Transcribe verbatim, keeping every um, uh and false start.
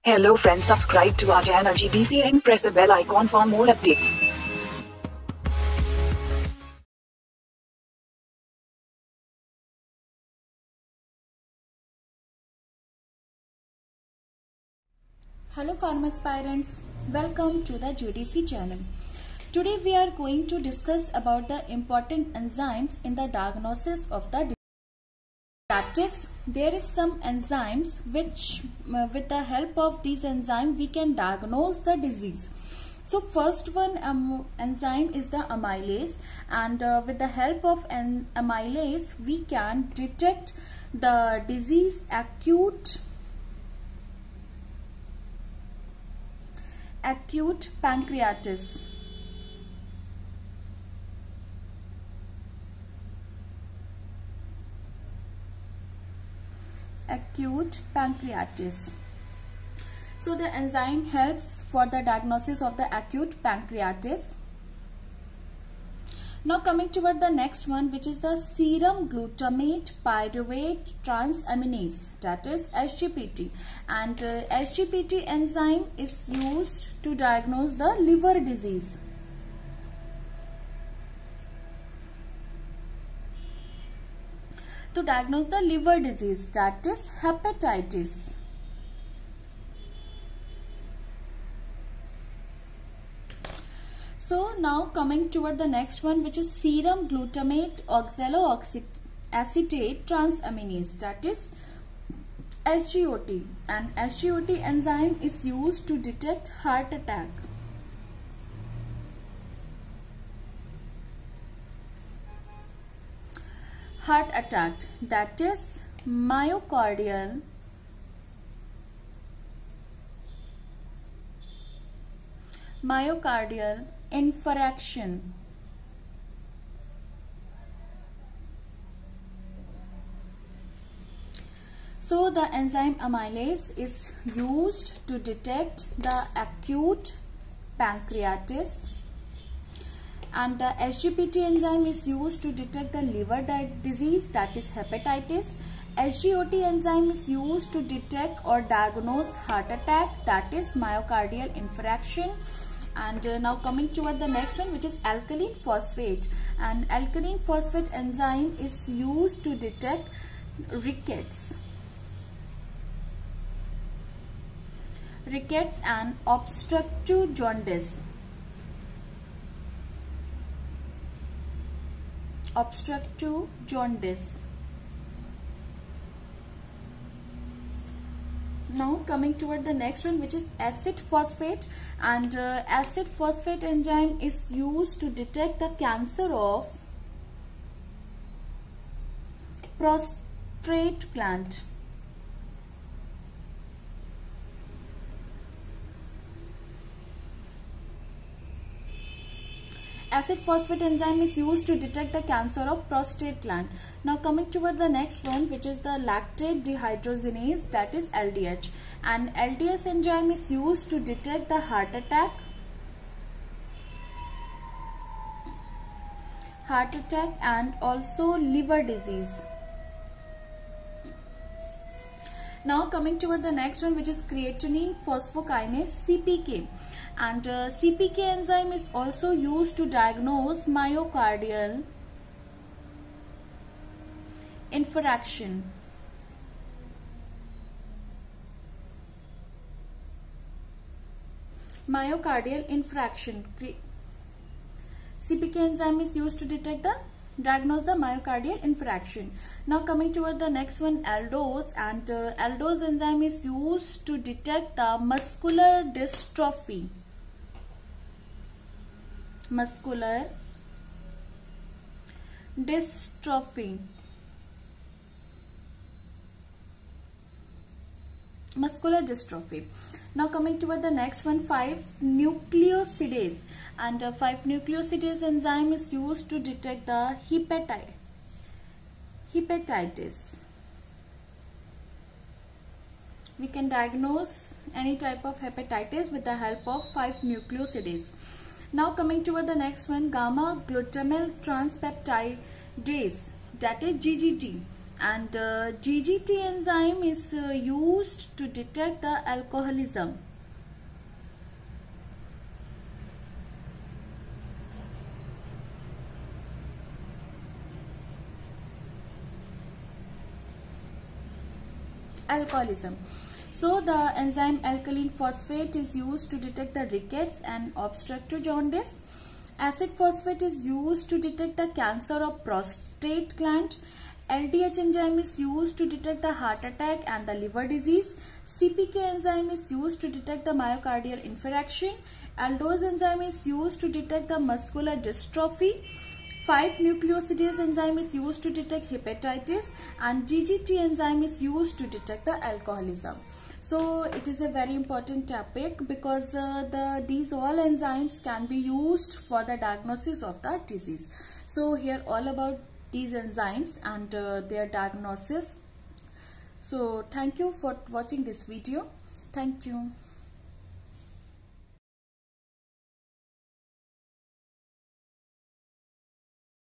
Hello friends, subscribe to our channel G T C and press the bell icon for more updates. Hello pharma aspirants, welcome to the G T C channel. Today we are going to discuss about the important enzymes in the diagnosis of the disease. That is, there is some enzymes which uh, with the help of these enzymes we can diagnose the disease. So first one um, enzyme is the amylase, and uh, with the help of an amylase we can detect the disease acute acute pancreatitis. Acute pancreatitis. So the enzyme helps for the diagnosis of the acute pancreatitis. Now coming toward the next one, which is the serum glutamate pyruvate transaminase, that is S G P T, and uh, S G P T enzyme is used to diagnose the liver disease. To diagnose the liver disease, that is hepatitis. So now coming toward the next one, which is serum glutamate oxaloacetate transaminase, that is S G O T, and S G O T enzyme is used to detect heart attack. Heart attack, that is myocardial myocardial infarction. So the enzyme amylase is used to detect the acute pancreatitis, and the S G P T enzyme is used to detect the liver disease, that is hepatitis. S G O T enzyme is used to detect or diagnose heart attack, that is myocardial infarction. And uh, now coming toward the next one, which is alkaline phosphate, and alkaline phosphate enzyme is used to detect rickets rickets and obstructive jaundice. Obstructive jaundice. Now coming toward the next one, which is acid phosphate, and uh, acid phosphate enzyme is used to detect the cancer of prostate gland. Acid phosphate enzyme is used to detect the cancer of prostate gland. Now coming toward the next one, which is the lactate dehydrogenase, that is L D H, and L D H enzyme is used to detect the heart attack heart attack and also liver disease. Now coming toward the next one, which is creatinine phosphokinase, C P K, and uh, C P K enzyme is also used to diagnose myocardial infarction. Myocardial infarction. C P K enzyme is used to detect the diagnose the myocardial infarction. Now coming toward the next one, aldose, and uh, aldose enzyme is used to detect the muscular dystrophy. Muscular dystrophy. Muscular dystrophy. Now coming toward the next one, five nucleosidase, and uh, five nucleosidase enzyme is used to detect the hepatitis. Hepatitis. We can diagnose any type of hepatitis with the help of five nucleosidase. Now coming toward the next one, gamma glutamyl transpeptidase, that is G G T, and uh, G G T enzyme is uh, used to detect the alcoholism. Alcoholism. So the enzyme alkaline phosphate is used to detect the rickets and obstructive jaundice. Acid phosphate is used to detect the cancer of prostate gland. L D H enzyme is used to detect the heart attack and the liver disease. C P K enzyme is used to detect the myocardial infarction. Aldose enzyme is used to detect the muscular dystrophy. five nucleosidase enzyme is used to detect hepatitis, and G G T enzyme is used to detect the alcoholism. So it is a very important topic because uh, the these all enzymes can be used for the diagnosis of the disease. So here all about these enzymes and uh, their diagnosis. So thank you for watching this video. Thank you.